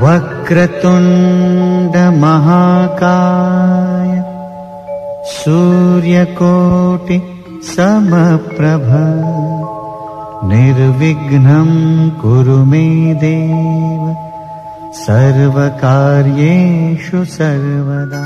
वक्रतुंड महाकाय सूर्यकोटि समप्रभ निर्विघ्नं कुरु मे देव सर्वकार्येषु सर्वदा।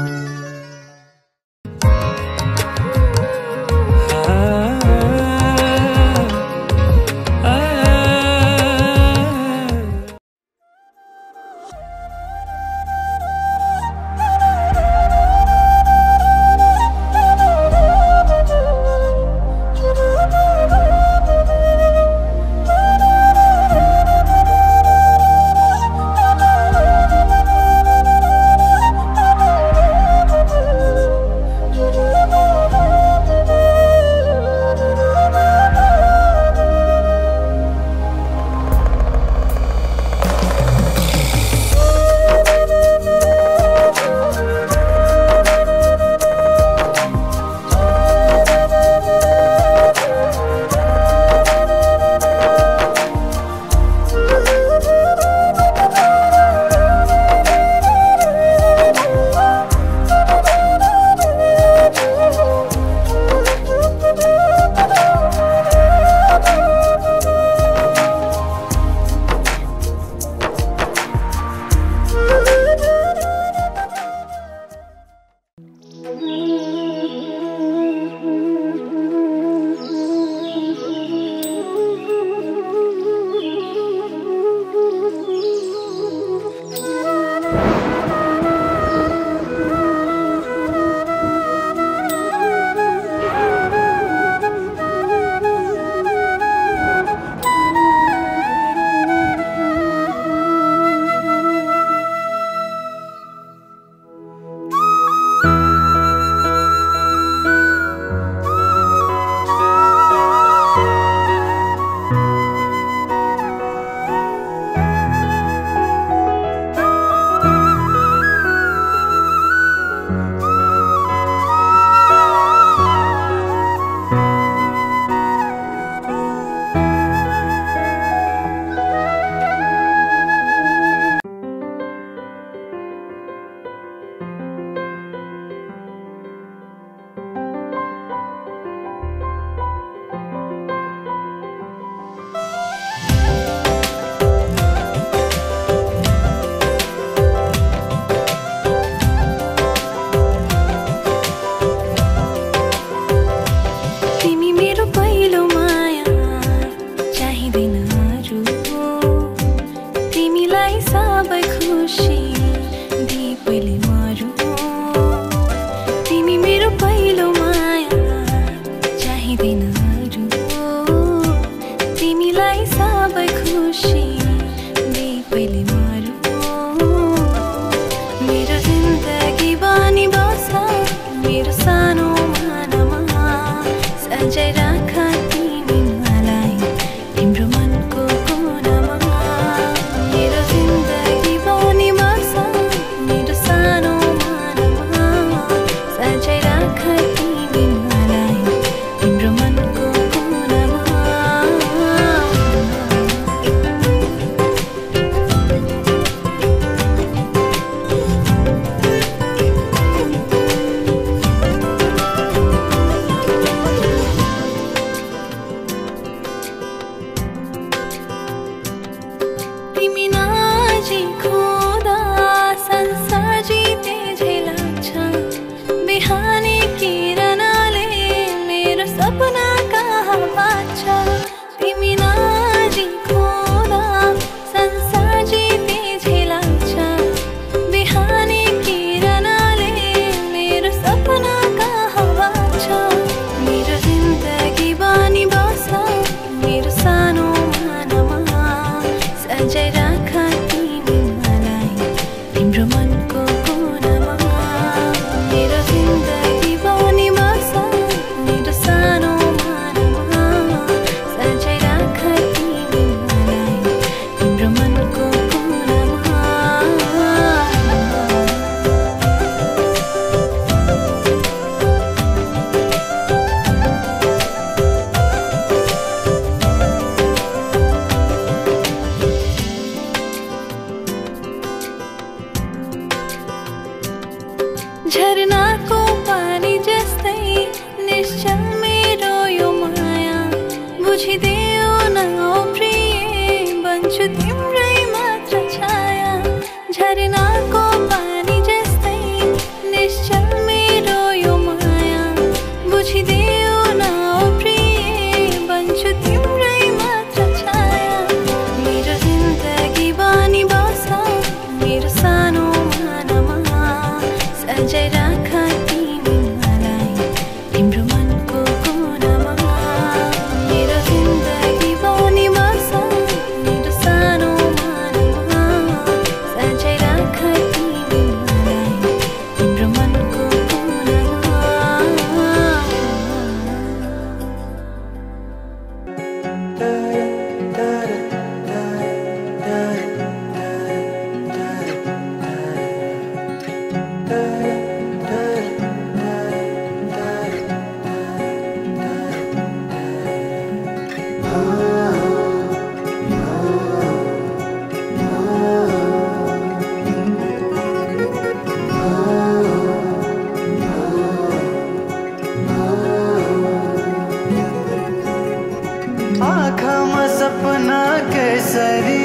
सपना केसरी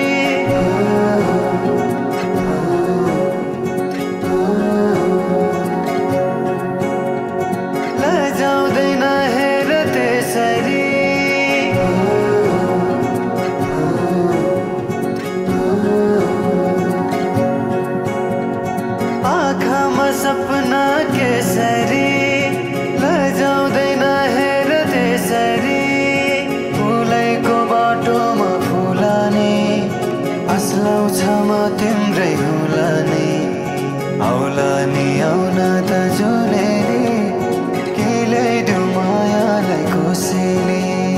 लजाउँदैन हेर त्यसरी आँखामा सपना केसरी लजाउँदैन हेर त्यसरी फुलैको बाटोमा फुलाने असलाउँछ म तिम्रै होला नि आउला नि आउन त जुनेली के ल्याइदेऊ मायालाई कोसेली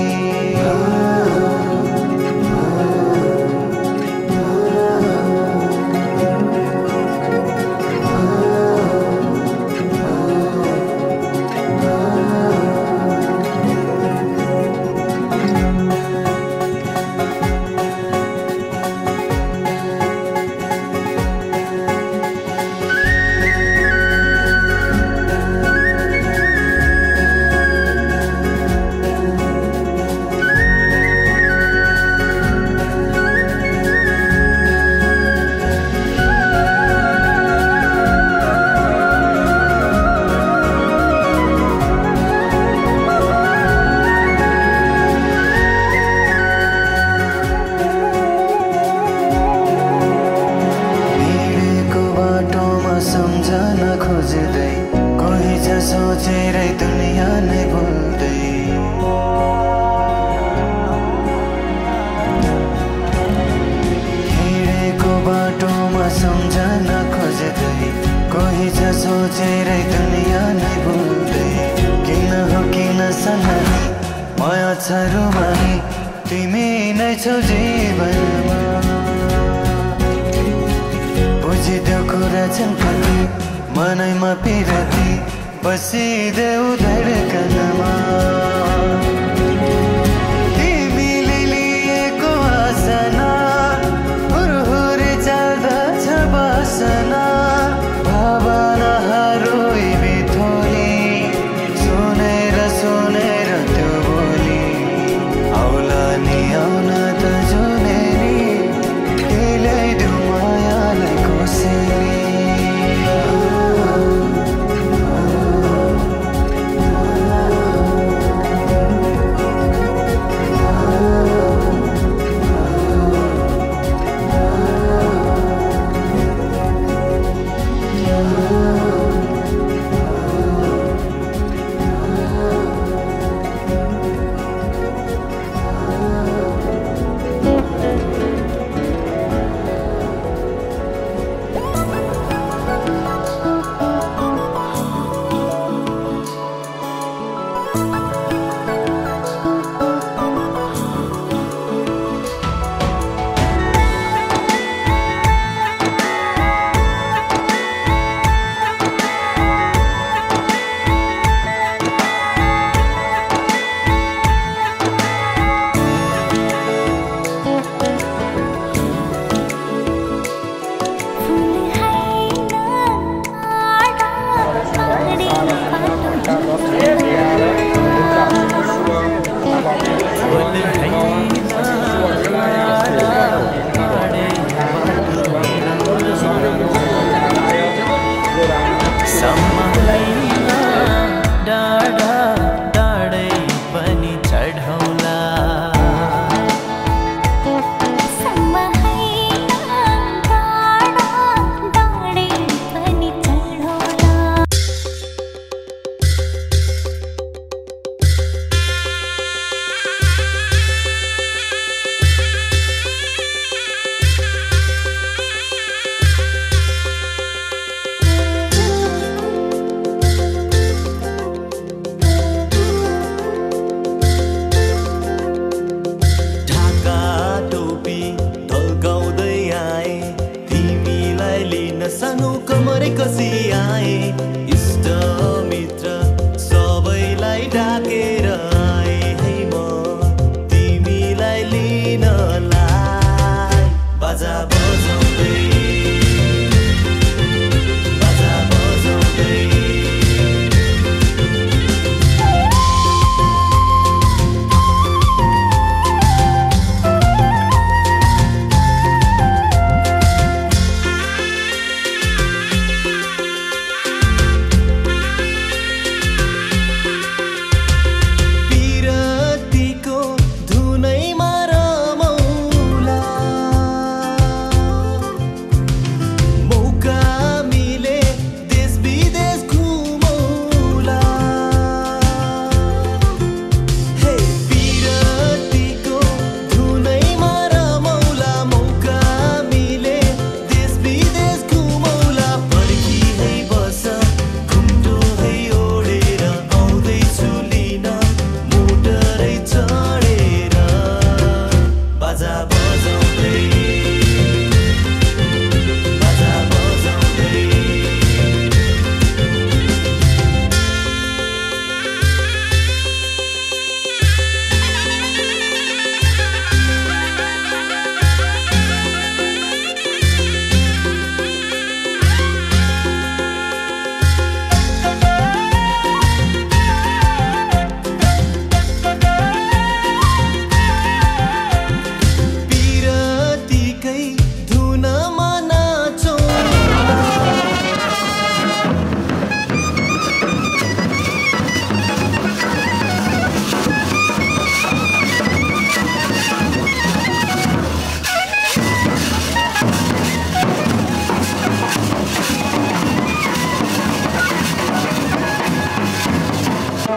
सम्झन खोज्दै कोही छ सोचेरै दुनिया नै भुल्दै हिँडेको बाटोमा सम्झन खोज्दै कोही छ सोचेरै दुनिया नै भुल्दै किन हो किन सननी माया छ रुमानी तिमी नै छौ जीवनमा बुझिदेऊ कुरा छन् कति मनैमा पिरती बसिदेऊ धडकनमा तिमीले लिएको आसना हुरहुरी चल्दछ बासना भावनाहरू बिथोली सुनेर सुनेर त्यो बोली आउला नि आउन त जुनेली के ल्याइदेऊ मायालाई कोसेली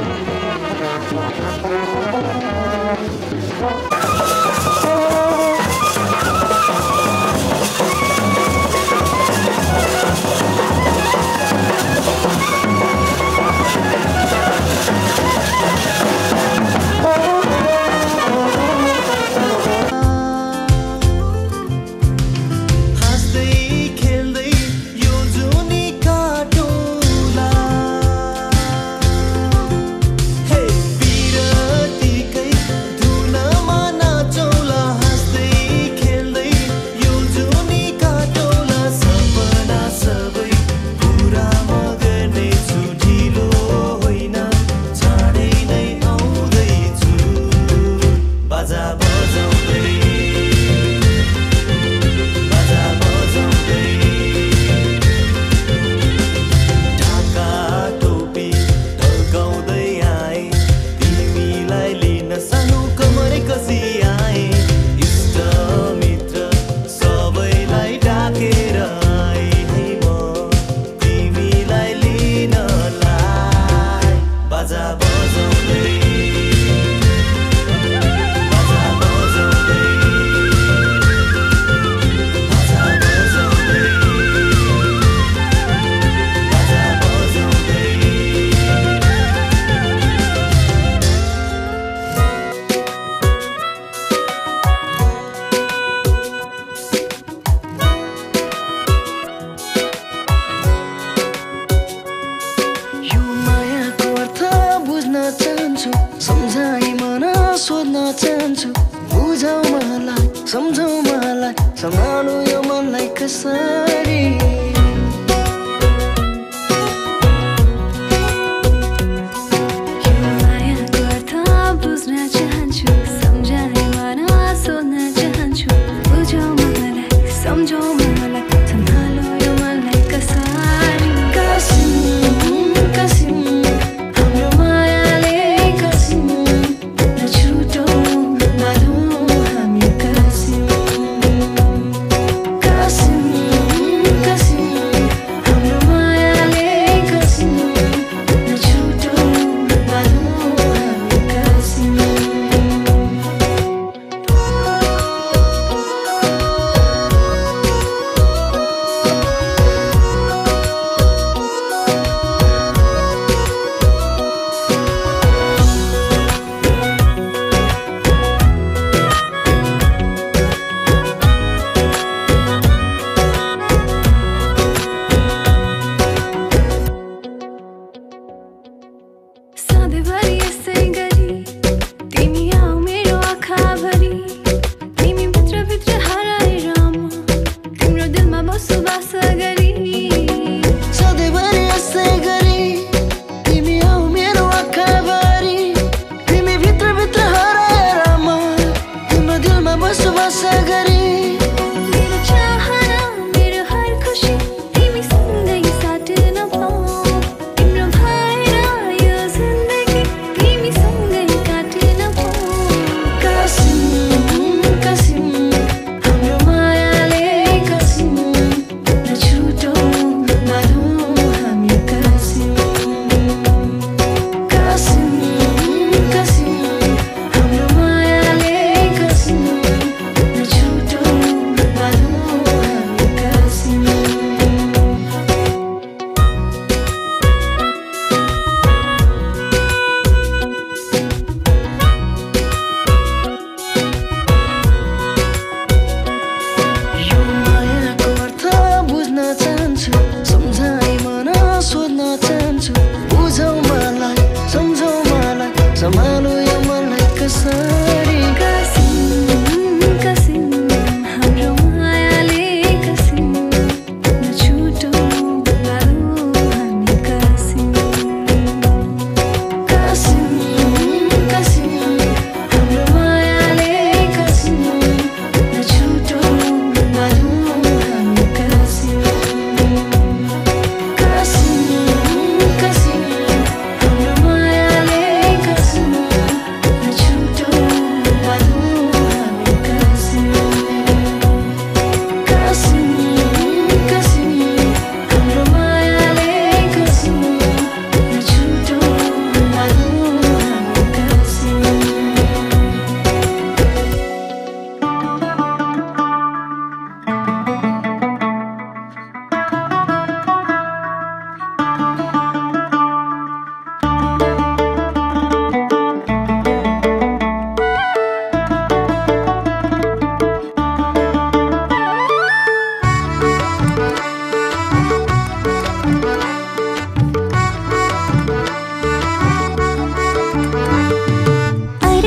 सम्हाल्नु यो मनलाई कसरी यो मायाको अर्थ बुझ्न चाहन्छु सम्झाइ मन सोध्न चाहन्छु बुझौ मलाई सम्झौ मलाई सम्हाल्नु यो मनलाई कसरी कसिम कसिम हाम्रो मायाले कसिम नछुटौ नधौ हामी कसिम सधैँभरि यसै गरी तिमी आऊ मेरो आँखाभरि तिमी भित्रभित्र हराएर म तिम्रो दिलमा बसोबास गरी सधैँभरि यसै गरी तिमी आऊ मेरो आँखाभरि तिमी भित्रभित्र हराएर म तिम्रो दिलमा बसोबास गरी मेरो चाहना मेरो हर खुसी तिमीसँगै साट्न पाऊँ तिम्रो भएर यो जिन्दगी तिमीसँगै काट्न पाऊँ कसिम कसिम हाम्रो मायाले कसिम नछुटौ नधौ हामी कसिम कसिम कसिम हाम्रो मायाले कसिम नछुटौ नधौ हामी कसिम यो मायाको अर्थ बुझ्न चाहन्छु सम्झाइ मन सोध्न चाहन्छु बुझौ मलाई सम्झौ मलाई सम्हाल्नु यो मनलाई कसरी कसिम कसिम हाम्रो मायाले कसिम नछुटौ नधौ हामी कसिम कसिम कसिम हाम्रो मायाले कसिम नछुटौ नधौ हामी कसिम कसिम कसिम हाम्रो मायाले कसिम नछुटौ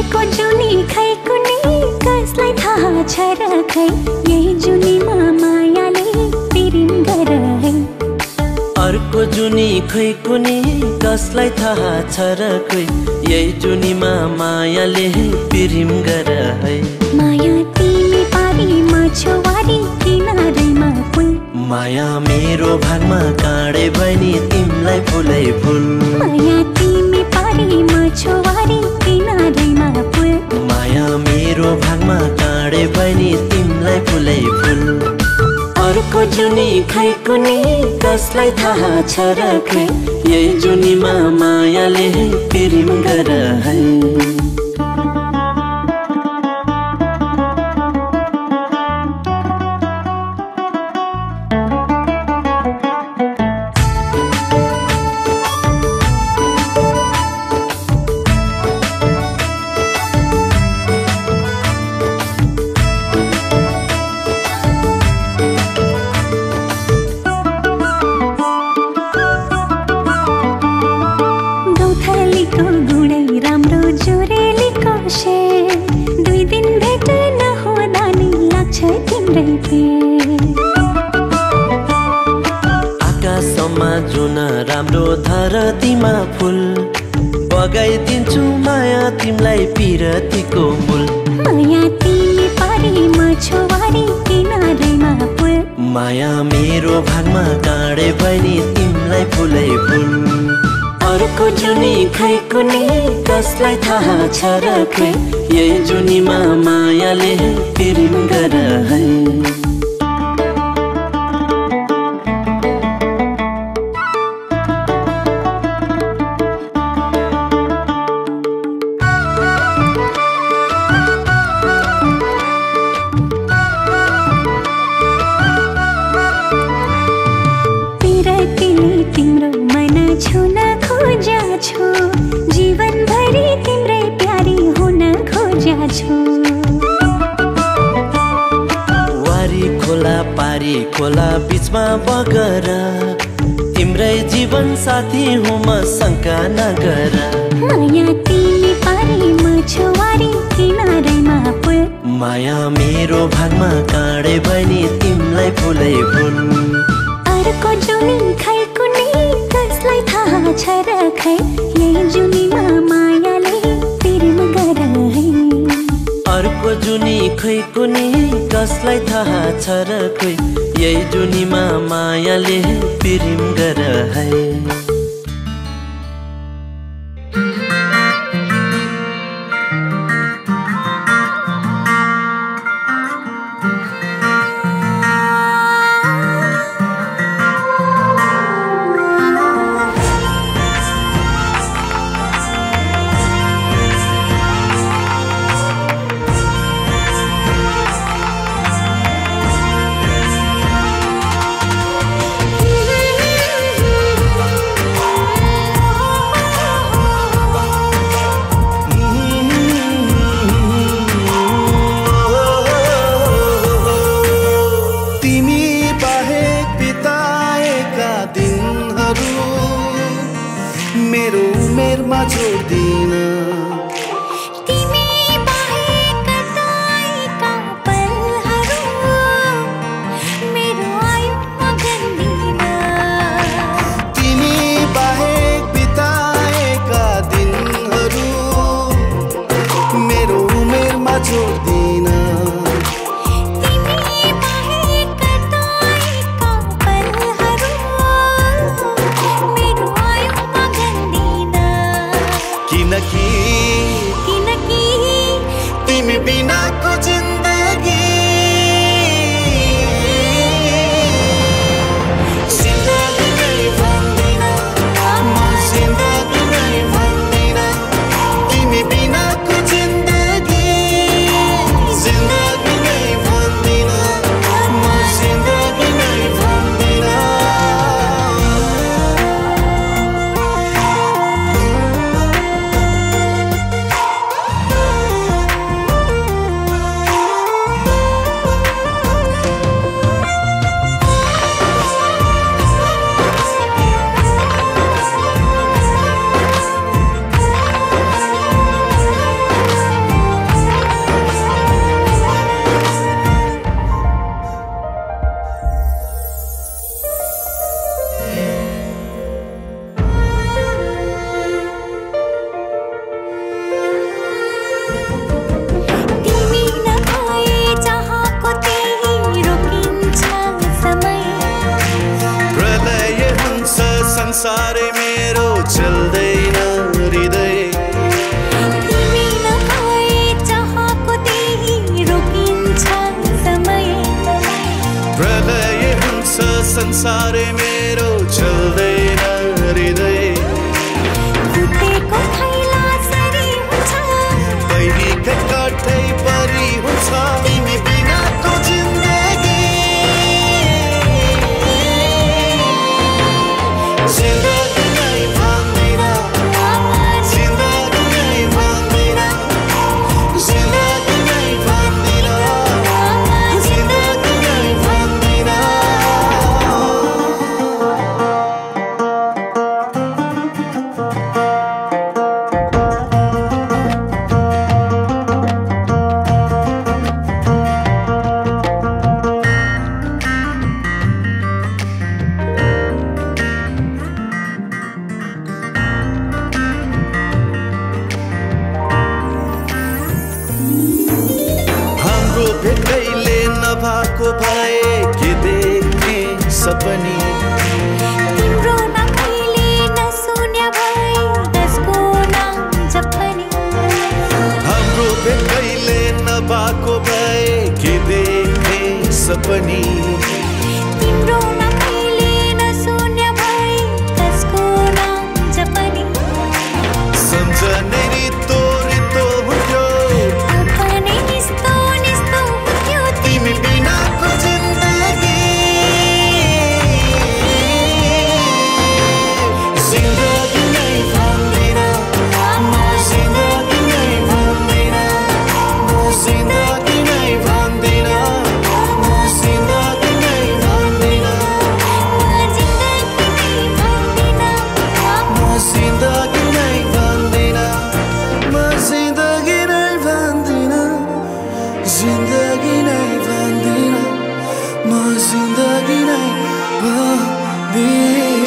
अर्को जुनी खै कुनी कसलाई थाहा छ र खै यही जुनीमा मायाले पिरिम गर है अर्को जुनी खै कुनी कसलाई थाहा छ र खै यही जुनीमा मायाले पिरिम गर है माया तिमी पारी म छवारी किनारैमा पुल माया मेरो भागमा काँडे बनी तिमलाई फुलै फुल माया तिमी पारी म छवारी किनारैमा पुल माया मेरो भागमा काँडे बनी तिमलाई फुलै फुल अर्को जुनी खै कुनी कसलाई थाहा छ र खै यही जुनीमा मायाले पिरिम गर है आकाशमा जुन राम्रो धरतीमा फुल बगाइदिन्छु माया तिमलाई पिरतीको मूल माया तिमी पारी म छवारी किनारैमा पुल माया मेरो भागमा काँडे बनी तिमलाई फुलै फुल अर्को जुनी खै कुनी कसलाई थाहा छ र खै यही जुनीमा मायाले पिरिम गर है तिम्रो मन छुन खोजा छु जीवनभरि तिम्रै प्यारी हुन खोजा छु वारी खोला पारी खोला बीचमा बगर तिम्रै जीवन साथी हुँ म शङ्का नगर माया तिमी पारी म छवारी किनारैमा पुल माया मेरो भागमा काँडे बनी तिमलाई फुलै फुल अर्को जुनी खै कुनी कसलाई थाहा छ र खै यही जुनीमा मायाले पिरिम गर है अर्को जुनी खै कुनी कसलाई थाहा छ र खै यही जुनीमा मायाले पिरिम गर है मेरो उमेरमा छोड्दिन तिमी बाहेक कतैका पलहरू मेरो आयुमा गन्दिन तिमी बाहेक बिताएका दिनहरू मेरो उमेरमा छोड्दिन तिमी बाहेक कतैका पलहरू मेरो आयुमा गन्दिन किनकि तिमी बिनाको जिन्दगी जिन्दगी नै भन्दिन म जिन्दगी नै भन्दिन तिमी बिनाको जिन्दगी संसारै मेरो चल्दैन हृदय तिमी नभए चाहको त्यही रोकिन्छ समय प्रलय हुन्छ संसारै मेरो चल्दैन हृदय फुटेको थैला सरी हुन्छ पहिरीका काठै परी हुन्छ तिमी बिनाको जिन्दगी जिन्दगी नै भन्दैन जिन्दगी नै भन्दैन जिन्दगी नै भन्दैन जिन्दगी नै भन्दैन हाम्रो भेटैले नभएको भए के देख्ने सपनी तिम्रो नामैले नसुन्या भए त्यसको नाम जपनी हाम्रो भेटैले नभएको भए के देख्ने सपनी तिम्रो नामैले नसुन्या भए त्यसको नाम जपनी सम्झनै रित्तो रित्तो हुन्थ्यो अपनै निस्तो निस्तो हुन्थ्यो तिमी बिनाको जिन्दगी जिन्दगी नै भन्दैन म जिन्दगी नै भन्दैन म जिन्दगी नै भन्दैन म जिन्दगी नै भन्दैन म जिन्दगी नै भन्दिन म जिन्दगी नै भन्दिन जिन्दगी नै भन्दिन म जिन्दगी नै भन्दिन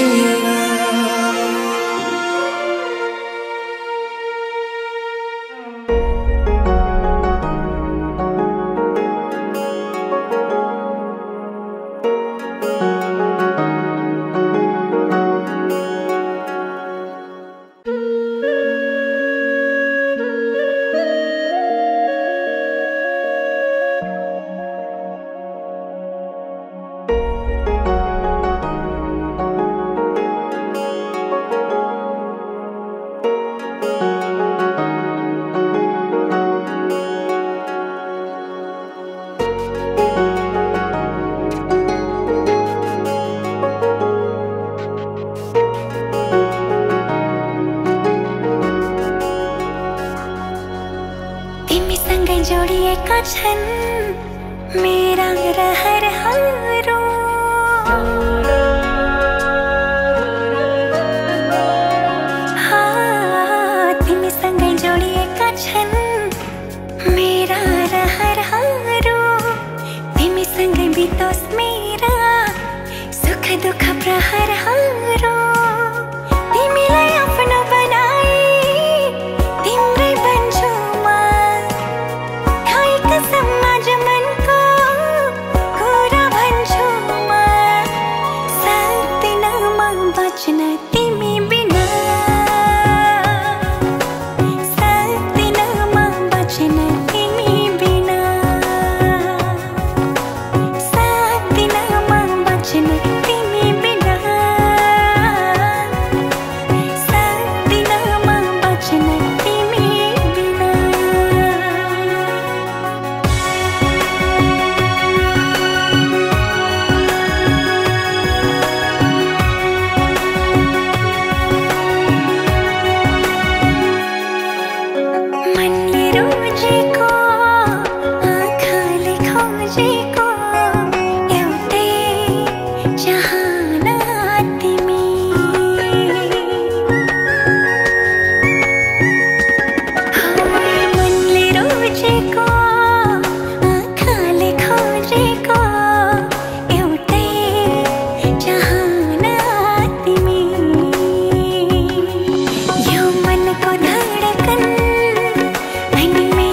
तिमीसँगै जोडिएका छन् मेरा रहरहरू तिमीसँगै जोडिएका छन् मेरा रहरहरू तिमीसँगै बितोस् मेरा सुख दुःख प्रहरहरू तिमीलाई आफ्नो बनाए तिम्रै बन्छु म खाइ कसम आज मनको कुरा भन्छु म सक्दिन म बच्न तिमी बिना सक्दिन म बच्न तिमी बिना सक्दिन म बच्न तिमी बिना सक्दिन म बच्न तिमी बिना मनले रोजेको आँखाले खोजेको एउटै चाहना तिमी मनले रोजेको आँखाले खोजेको एउटै चाहना तिमी यो मनको धडकन अनि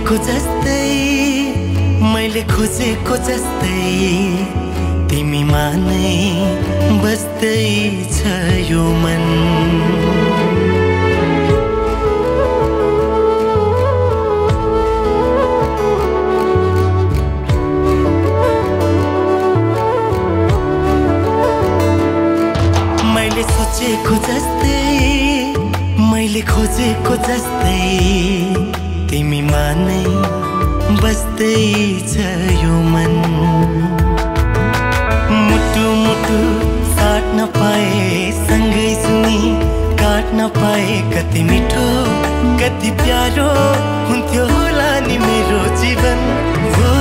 सोचेको जस्तै मैले खोजेको जस्तै तिमीमा नै बस्दै छ यो मन मैले सोचेको जस्तै मैले खोजेको जस्तै तिमीमा नै बस्दै छ यो मन मुटु मुटु साट्न पाए सँगै सुनी काट्न पाए कति मिठो कति प्यारो हुन्थ्यो होला नि मेरो जीवन हो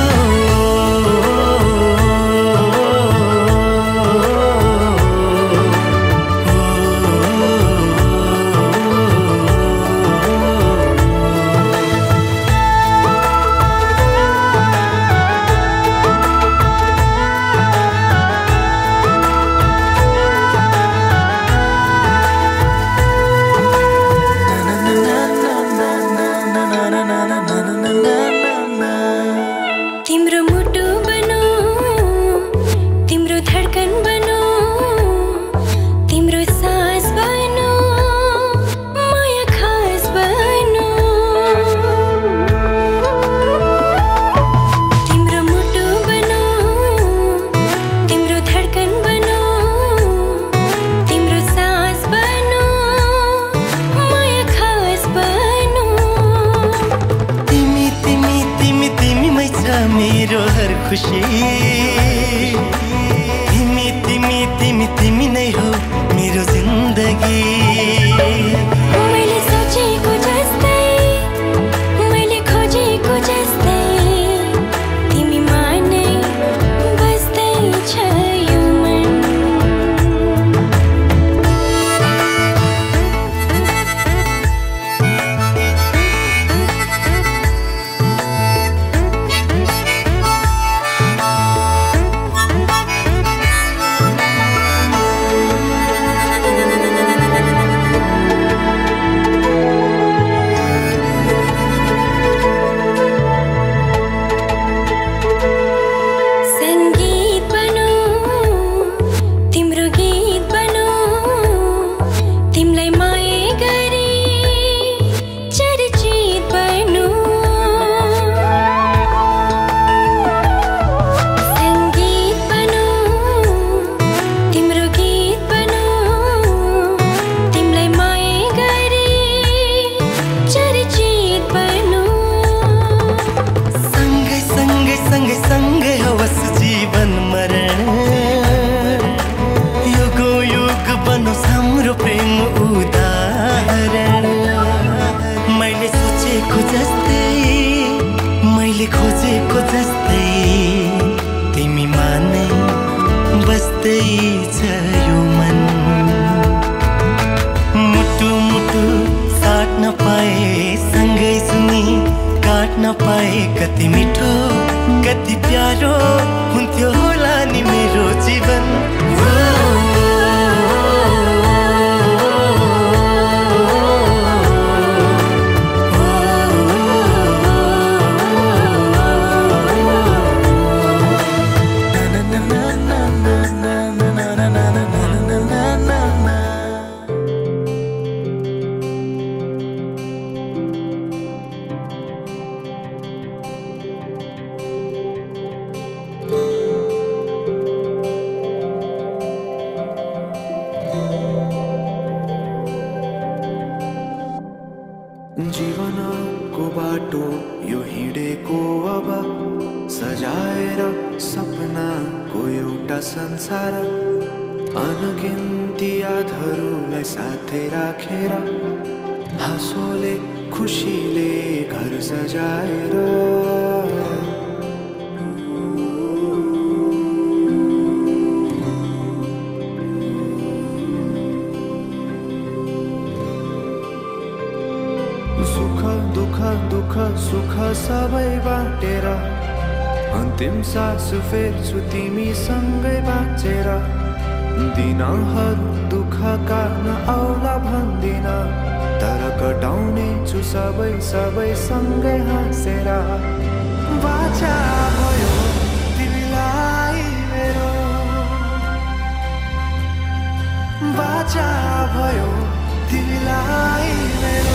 मेरो हर खुशी तिमी तिमी तिमी तिमी नै हो मेरो जिन्दगी मैले सोचेको जस्तै मैले खोजेको जस्तै तिमीमा नै बस्दै छ यो मन सँगै हवस जीवन मरण युगो युग बनोस् हाम्रो प्रेम उदाहरण मैले सोचेको जस्तै मैले खोजेको जस्तै तिमीमा नै बस्दै छ यो मन मुटु मुटु साट्न पाए सँगै सुनी काट्न पाए कति मिठो कति प्यारो हुन्थ्यो होला नि मेरो जीवन जीवनको बाटो यो हिँडेको अब सजाएर सपनाको एउटा संसार अनगिन्ती यादहरूलाई साथै राखेर हाँसोले खुसीले घर सजाएर सुख दुख दुख सुख सबै बाटेर अन्तिम सास फेर्छु तिमीसँगै बाँचेर दिनहरू दुःखका नआउला भन्दिन, तर कटाउने छु सबै सबै सँगै हाँसेर। बाचा भयो तिमीलाई मेरो, बाचा भयो तिमीलाई मेरो।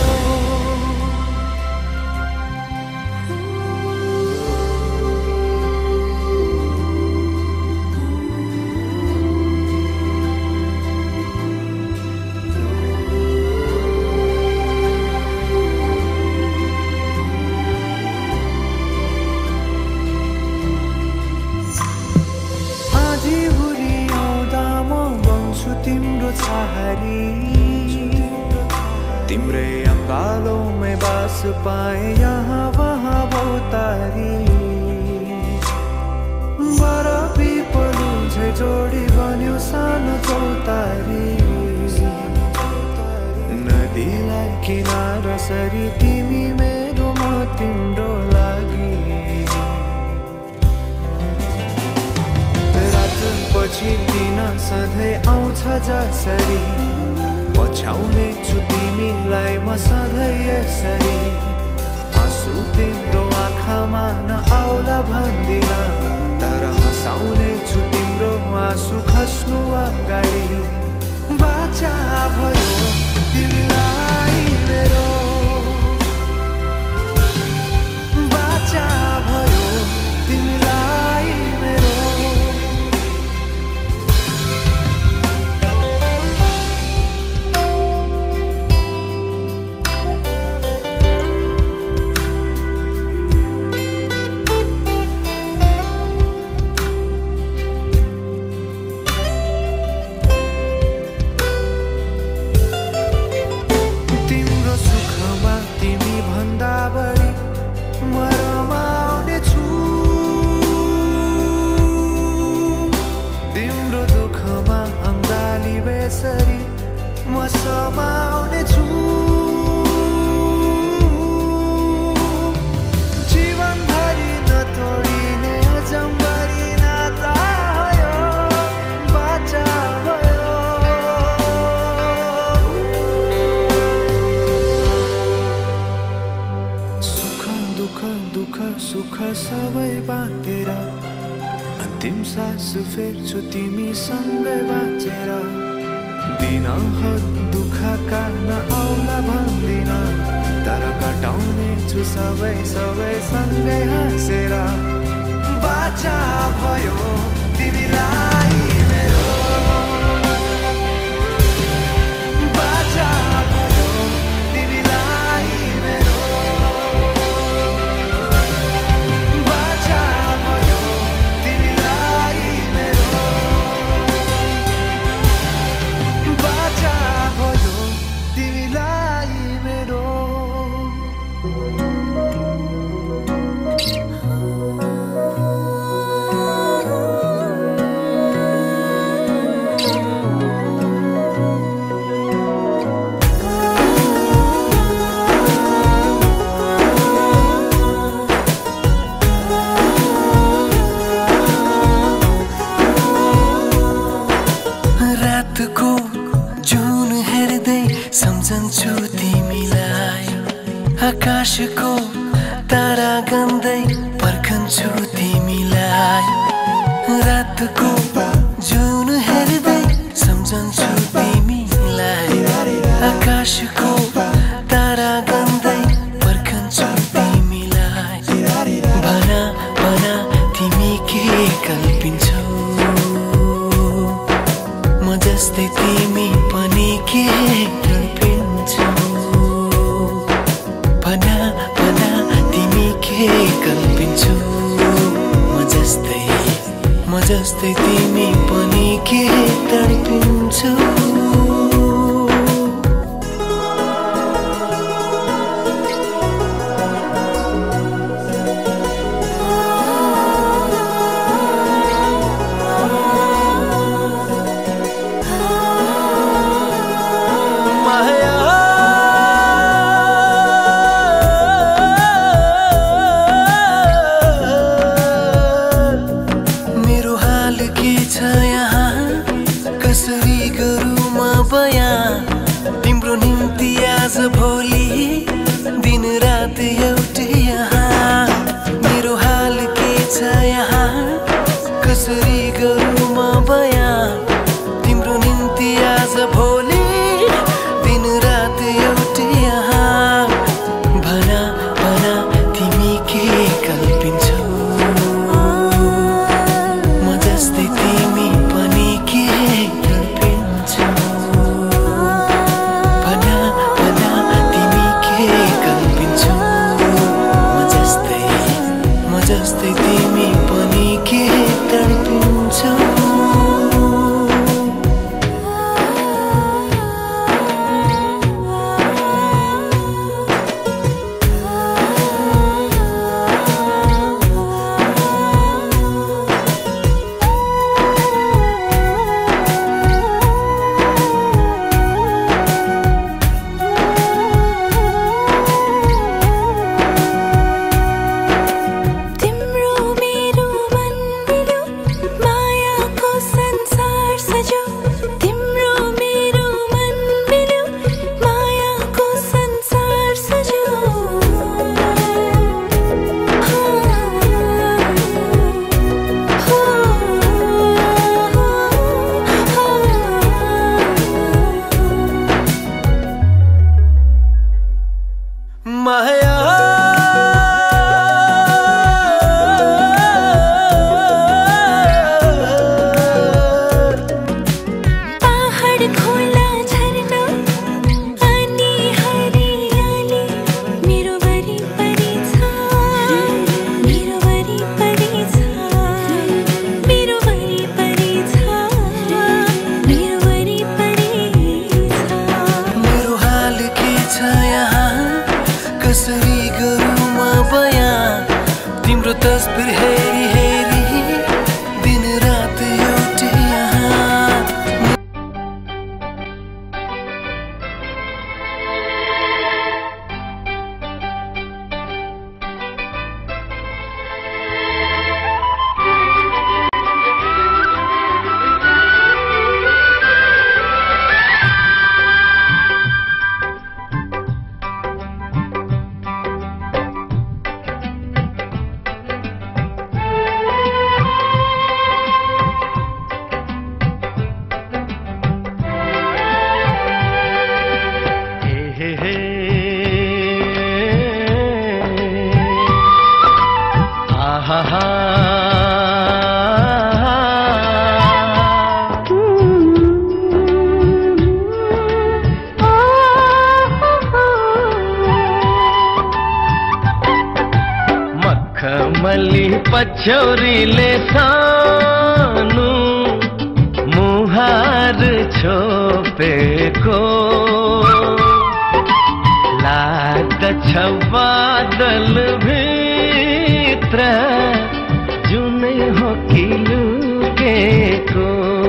तिम्रो छहारी तिम्रै अङ्गालोमै बास पाए यहाँ वहाँ बहुतारी। बरफी पलु झै जोडी बन्यो सानो चौतारी, नदीलाई किनारा सरी तिमी मेरो म तिम्रो लागि। पछि दिन सधैँ आउँछ जसरी, पछ्याउने छु तिमीलाई म सधैँ यसरी। आँसु तिम्रो आँखामा नआउला भन्दिन, तर हँसाउने छु तिम्रो आँसु खस्नु अगाडि। बाचा भयो तिमीलाई मेरो, बाचा भयो तिमीलाई मेरो। म समाउने छु जीवनभरि नतोडिने अजम्बरी नाता भयो, बाचा भयो। सुख दुःख दुःख सुख सबै बाँडेर अन्तिम सास फेर्छु तिमीसँगै बाँचेर। दिनहरू दुःखका नआउला भन्दिन, तर कटाउने छु सबै सबै सँगै हाँसेर। बाचा भयो तिमीलाई मेरो, बाचा भयो तिमीलाई मेरो, बाचा भयो तिमीलाई मेरो, बाचा भयो तिमीलाई मेरो। रातको जुन हेर्दै सम्झन्छु तिमीलाई, आकाशको तारा गन्दै पर्खन्छु तिमीलाई। रातको जुन हेर्दै सम्झन्छु तिमीलाई, आकाशको तारा गन्दै पर्खन्छु तिमीलाई। भना भना तिमी के कल्पिन्छौ, म जस्तै तिमी पनि के तडपिन्छौ। भना भना तिमी के कल्पिन्छौ, म जस्तै तिमी पनि के तडपिन्छौ। गरौँ म बयां तिम्रो निम्ति आज भोलि दिन रात एउटै यहाँ मेरो हाल के छ यहाँ कसरी गरौँ म बयां तिम्रो निम्ति आज भोलि दिन रात एउटै यहाँ भना भना तिमी के कल्पिन्छौ म जस्तै तिमी पनि के कल्पिन्छौ भना भना तिमी के कल्पिन्छौ म जस्तै तिमी पनि के तडपिन्छौ कसरी गरौँ म बयां तिम्रो तस्बिर हेरी हेरी दिन रात एउटै यहाँ मखमली पछौरीले सानो मुहार छोपेको लाग्दछ बादल भित्र जुनै हो कि लुकेको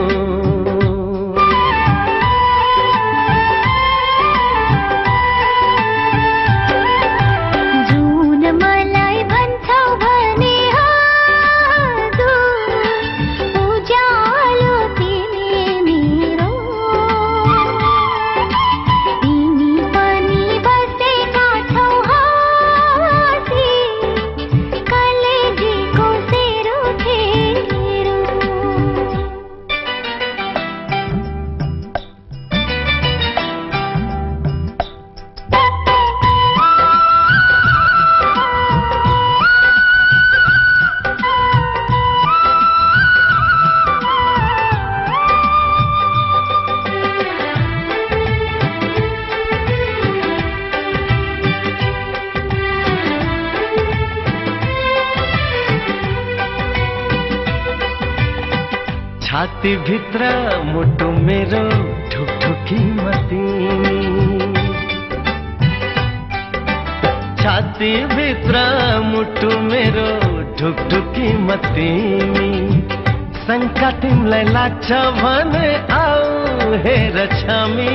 छाती भित्र मुटु मेरो ढुकढुकी मतिनी छाती भित्र मुटु मेरो ढुकढुकी मतिनी शंका तिमीलाई लाग्छ भने आऊ हेर छमी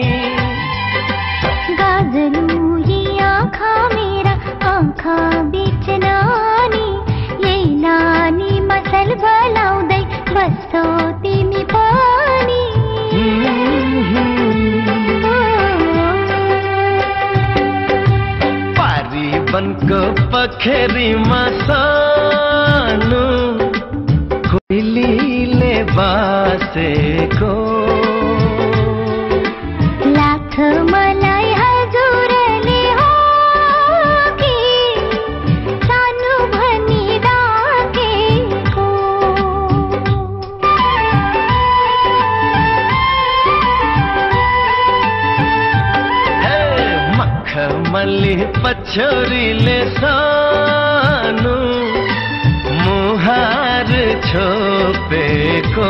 गाजलु ये आँखा मेरा आँखा बीच नानी यही नानी मसल भलाउँदै बस्छौ तिमी पनि को पखेरीमा सानो कोइलीले बासेको लाग्छ मलाई हजुरले हो कि सानो भनी डाकेको मखमली पछोरीले सानो मुहार छोपेको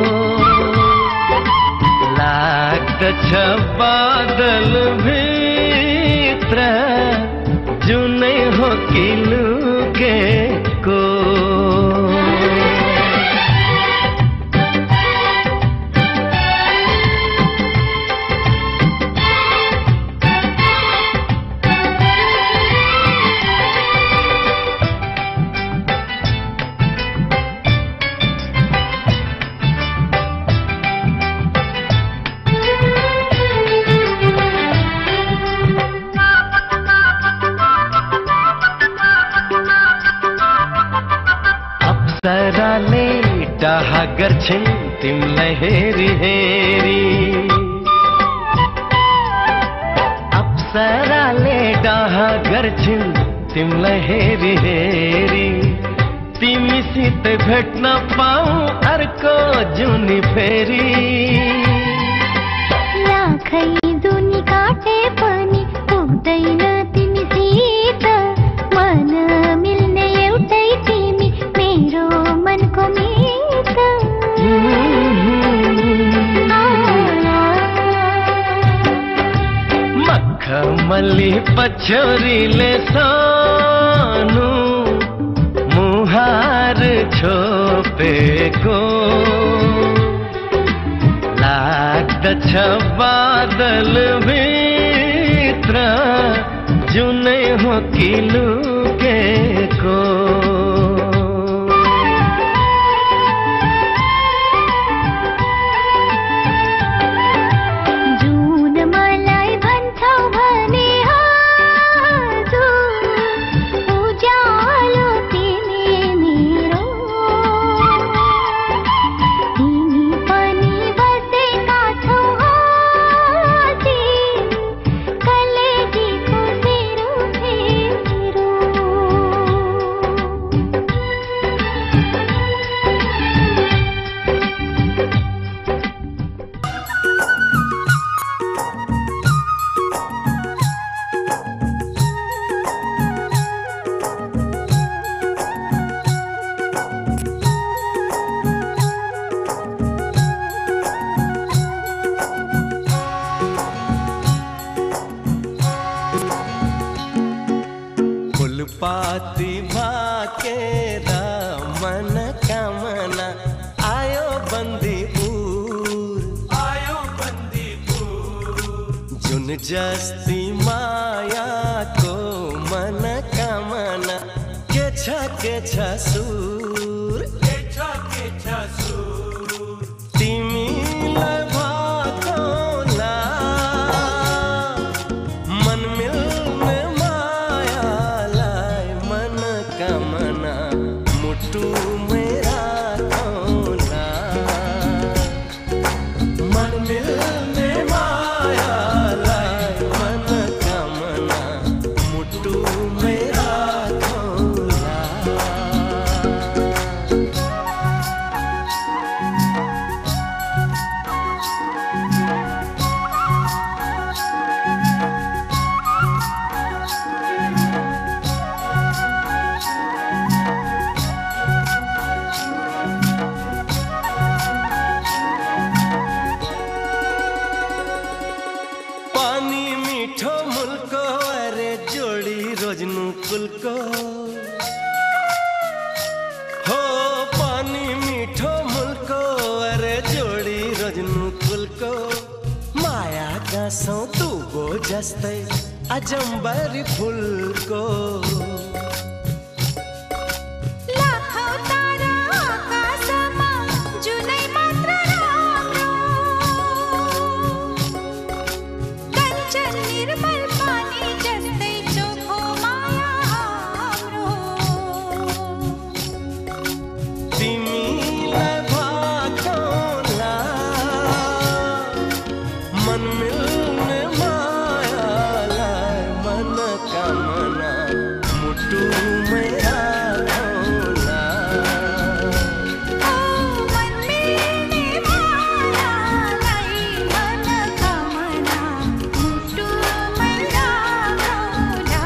लाग्दछ बादल भित्र जुनै हो कि लुकेको अप्सराले डाहा गर्छन् तिमलाई हेरी हेरी अप्सराले डाहा गर्छन् तिमलाई हेरी हेरी तिमीसित भेट्न पाऊँ अर्को जुनी फेरि लाखै दुनी काटे पनि पुग्दैन तिमीसित मन मिल्ने एउटै तिमी मेरो मनको मित मखमली पछोरीले सानो मुहार छोपेको लाग्दछ बादल भित्र जुनै हो कि लुकेको जुन मलाई भन्छौ भने हजुर उज्यालो तिमी मेरो तिमी पनि बसेका छौ हजुर कलेजीको मेरो मेरो फुलपाती भाकेर मन कामना आयो बन्दीपुर जुन जस्ती मायाको मन कामना के छ सुर तिमीलाई भाकोला मन मिल्ने मायालाई मन कामना मुटु मेरा कोला मन मिल्ने मायालाई मन कामना मुटु मेरा कोला पानी मीठो मुल्को अरे जोड़ी रोजनु कुलको हो पानी मीठो मुल्को अरे जोड़ी रोजनु कुलको माया गाँसौँ दुबो जस्तै अजम्बरी फुलको लाखौँ तारा आकाशमा जुनै मात्र राम्रो कञ्चन निर्मल पानी जस्तै चोखो माया मन मिल्ने मायालाई मनोकामना मुटुमै राखौँला। मन मिल्ने मायालाई मनोकामना मुटुमै राखौँला।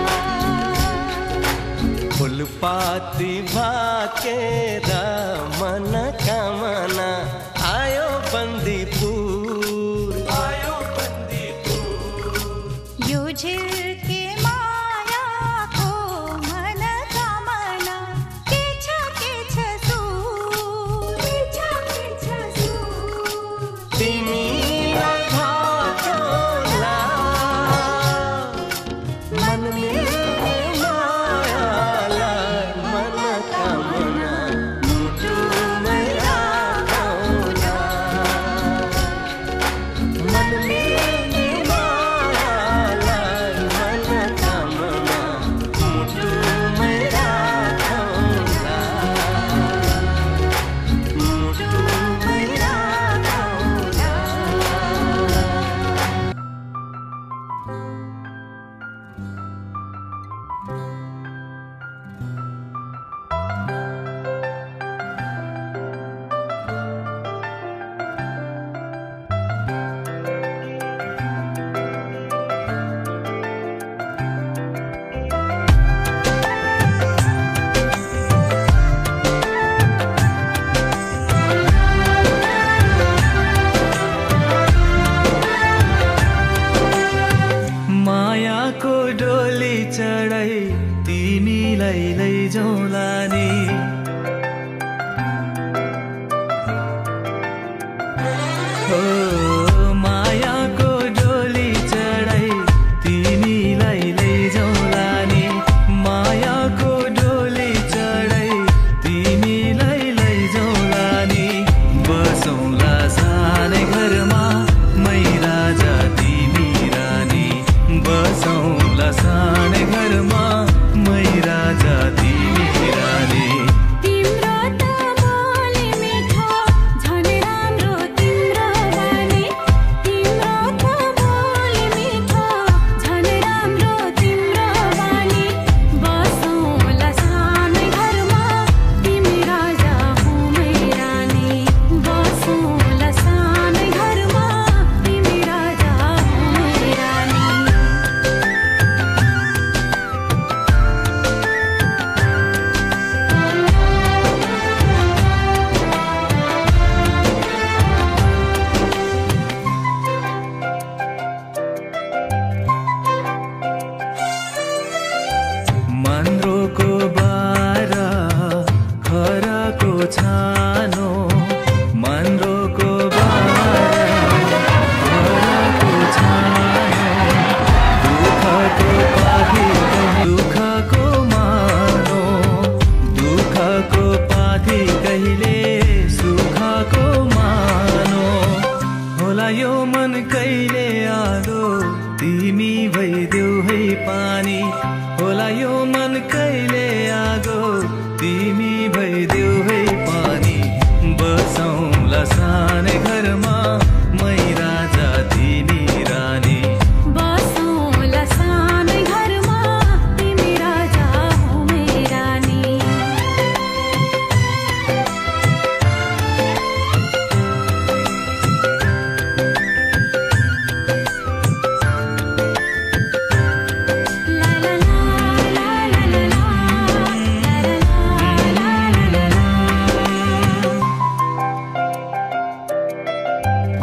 फुलपाती भाकेर मनोकामना आयो बन्दीपुर, आयो बन्दीपुर। यो झिल्के मायाको मनोकामना के छ सुर, के छ सुर। तिमीलाई भाकोला मन मिल्ने मायालाई मनोकामना मुटुमै राखौँला। मन मिल्ने मायालाई मनोकामना मुटुमै राखौँला। मुटुमै राखौँला। मायाको डोली चढाई तिमीलाई लैजाउँला नि। हो मायाको डोली चढाई तिमीलाई लैजाउँला नि। मायाको डोली चढाई तिमीलाई लैजाउँला नि। बसौँला सानै घरमा मै राजा तिमी रानी। बसौँला सानै घरमा मै राजा तिमी रानी। तिम्रो त बोली मिठो झन् राम्रो तिम्रो बानी। तिम्रो त बोली मिठो झन् राम्रो तिम्रो बानी। बसौँला सानै घरमा तिमी राजा हुँ मै रानी। बसौँला सानै घरमा तिमी राजा हुँ मै रानी। मन्द्रोको बारा खराको छानो। मन्द्रोको बारा खराको छानो। दुःखको पाखी दुःखको मानो। दुःखको पाखी कहिले सुखको मानो। होला यो मन कहिले आलो तिमी भइदेऊ है पानी। होला यो मन कहिले आगो तिमी भइदेऊ है पानी। बसौँला सानै घरमा मै राजा तिमी रानी। बसौँला सानै घरमा तिमी राजा हुँ मै रानी। ला ला ला ला ला ला ला ला ला ला ला ला।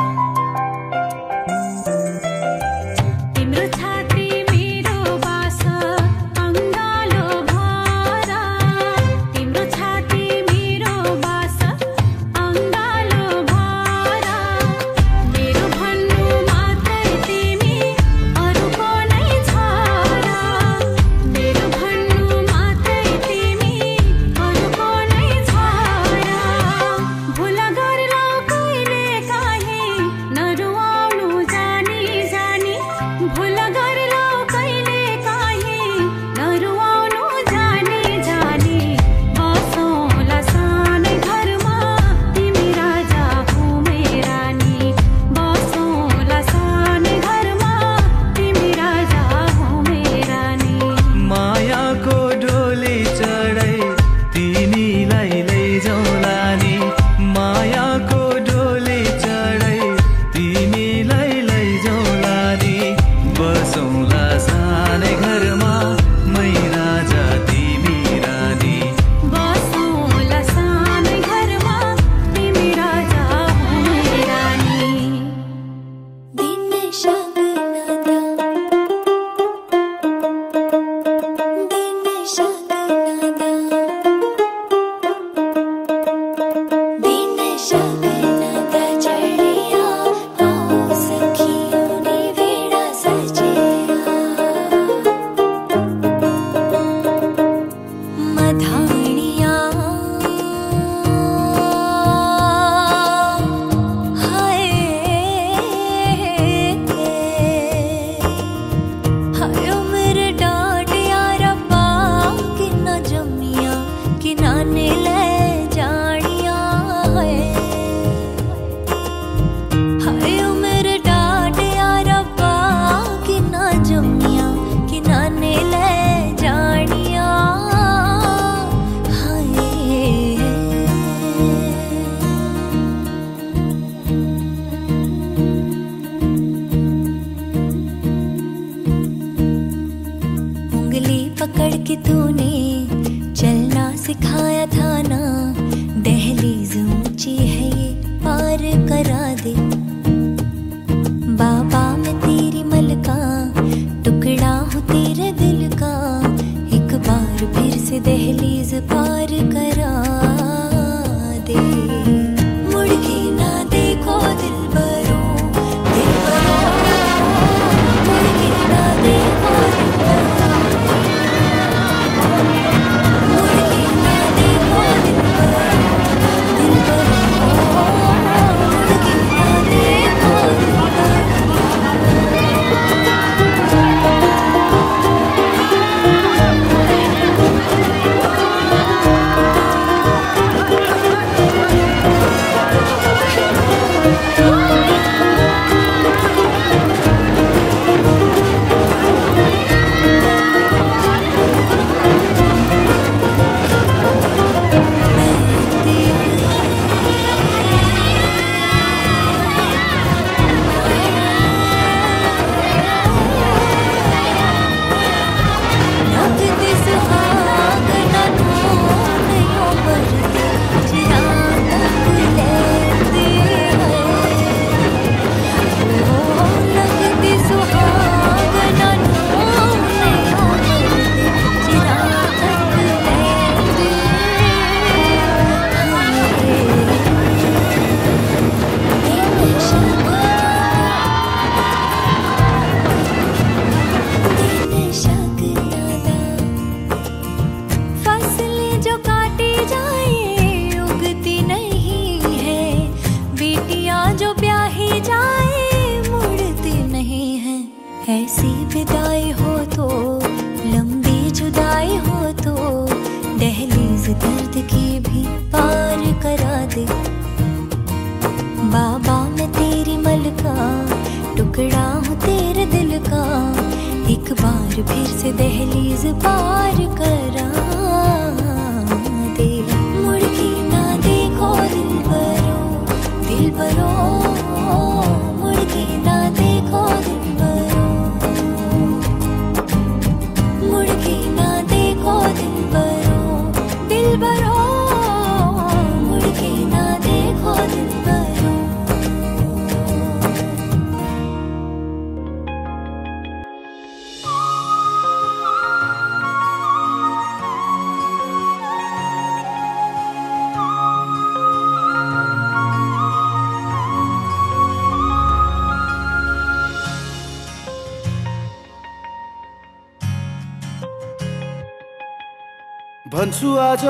भन्छु आज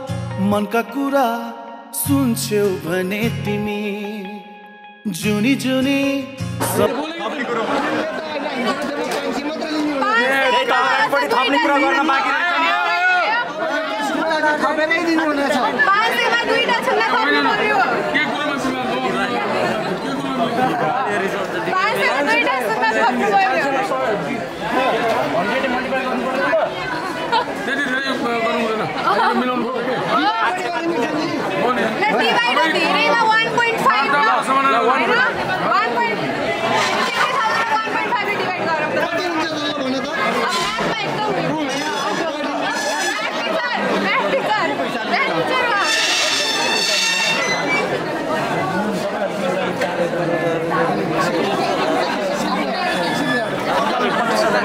मनका कुरा सुन्छौ भने तिमी जुनी जुनी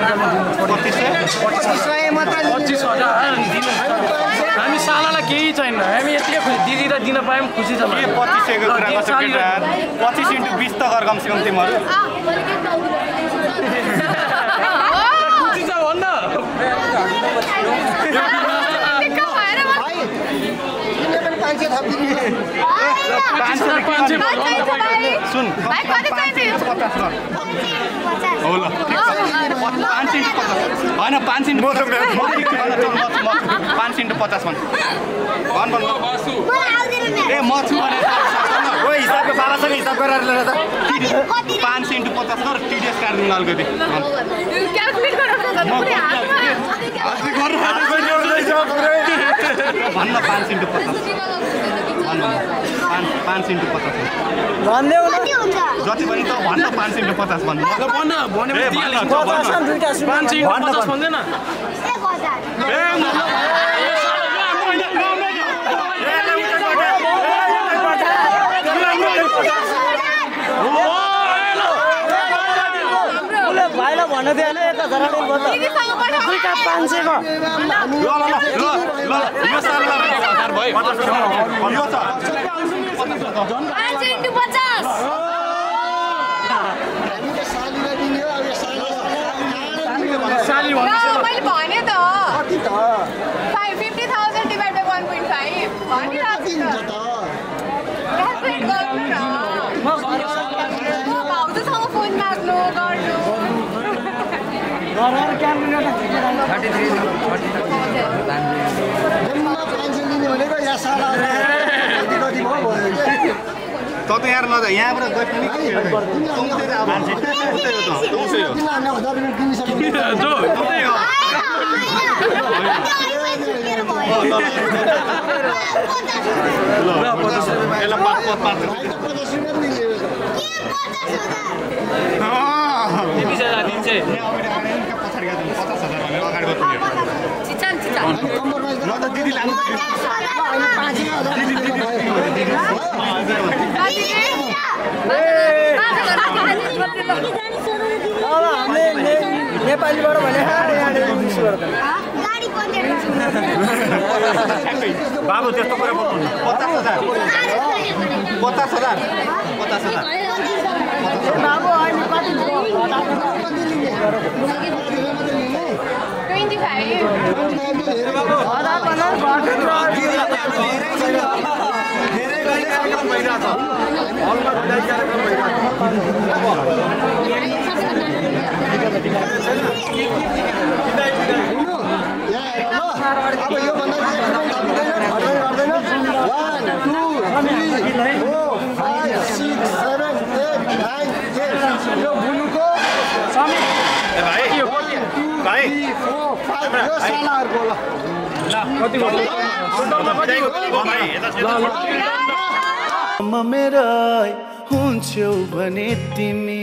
हामी सालालाई केही छैन हामी यतिकै खुसी दिदीलाई दिन पायौँ खुसी छ 2500 को कुरा गर्छ केटा 25 × 20 त गर कम से कम तिमीहरु खुसी छ भन्न सुन भाइ कति चाहिन्छ 50 हो ल हैन 5 × 50 भन ए म छु भने ओ हिसाबको बाबासँग हिसाब गरेर ल्याएर त 5 × 50 गर टिडिएस काट्नु अलिकति क्याल्कुलेट गरेर पुरै हातमा अस्ति गर्नु भन्न 5 × 50 5 × 50 भन्देऊ न जति पनि त भन्न 5 × 50 भन्नु ल भन्न भनेपछि दिइहाल्छ 5 × 50 भन्दैन भाइलाई भन्न दिएन 1000 दुईटा 500 को ल यो सालमा 1000 भयो यो छ 5 × 50 साली भन्नु मैले भने त कति त 50,000 डिभाइड बाइ 1.5 भनिराछु त क्याल्कुलेट गर्नु न भाउजूसँग फोन माग्नु गर्नु गरेर क्याल्कुलेटर 500 दिने भनेको यहाँ साला कति भयो त यहाँ नजा यहाँबाट गए पनि तुमले अब मान्छे तुमसे हो जो तुमले हो ल 50 एला 5 दिदी लानु नेपालीबाट भने बाबु त्यस्तो कुरा बोल्नु 50,000 बाबु अहिले कति मेरा हुन्छौ भने तिमी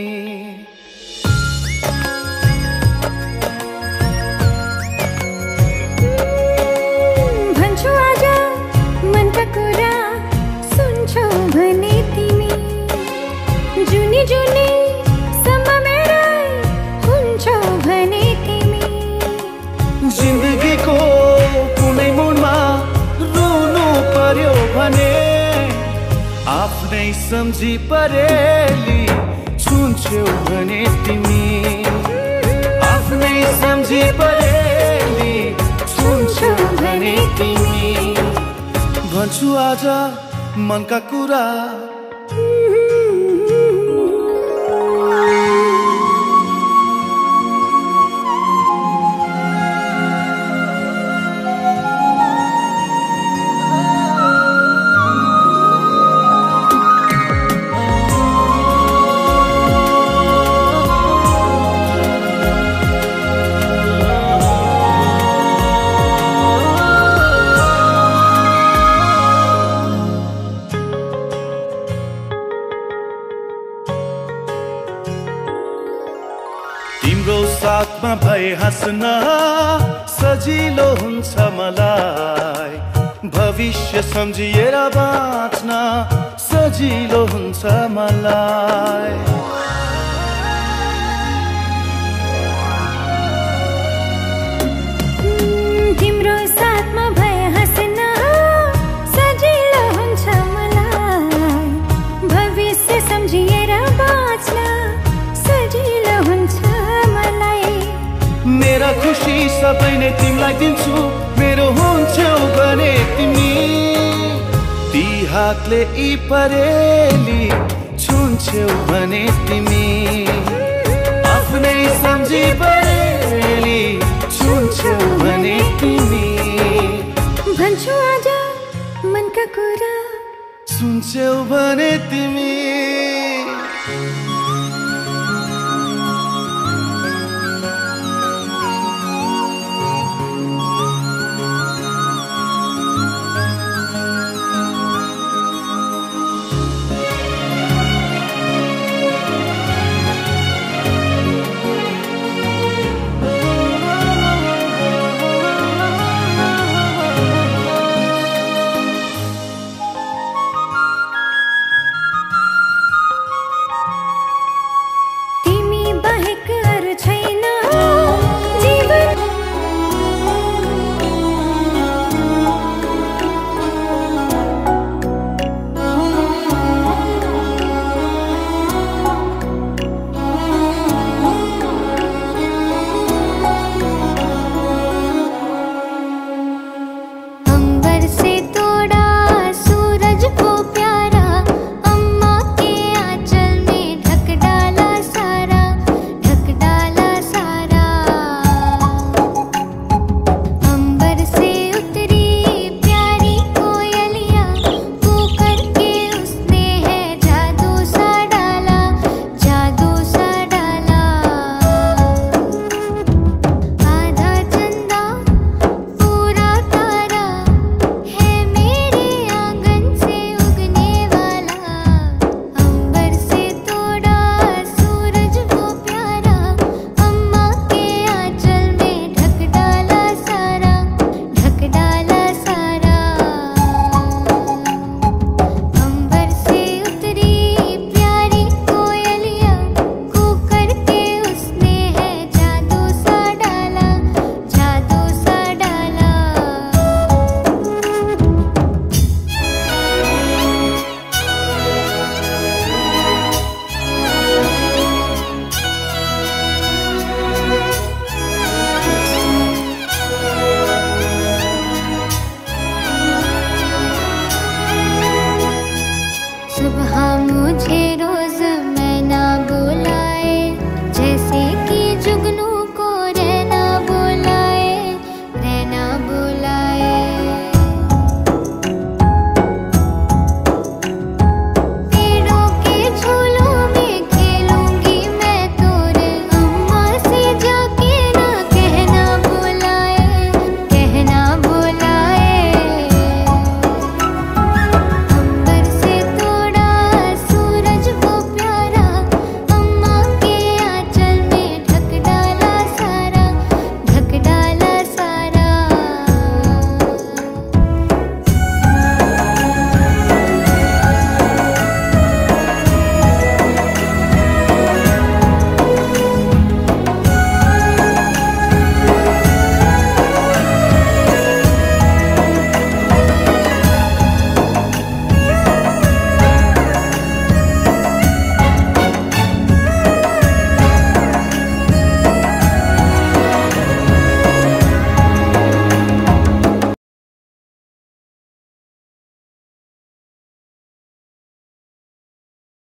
भन्छु आज मनका कुरा सुन्छौ भने तिमी जुनी जुनी सम्म मेरा हुन्छौ भने तिमी जिन्दगीको कुनै मोडमा रुनु पर्यो भने आफ्नै सम्झी परेली छुन्छौ भने तिमी आफ्नै सम्झी परेली छुन्छौ भने तिमी भन्छु आज मनका कुरा साथमा भए हाँस्न सजिलो हुन्छ मलाई भविष्य सम्झिएर बाँच्न सजिलो हुन्छ मलाई खुसी सबै नै तिमीलाई दिन्छु मेरो हुन्छौ भने तिमी ती हातले यी परेली छुन्छौ भने तिमी आफ्नै सम्झी परेली छुन्छौ भने तिमी भन्छु आज मनका कुरा सुन्छौ भने तिमी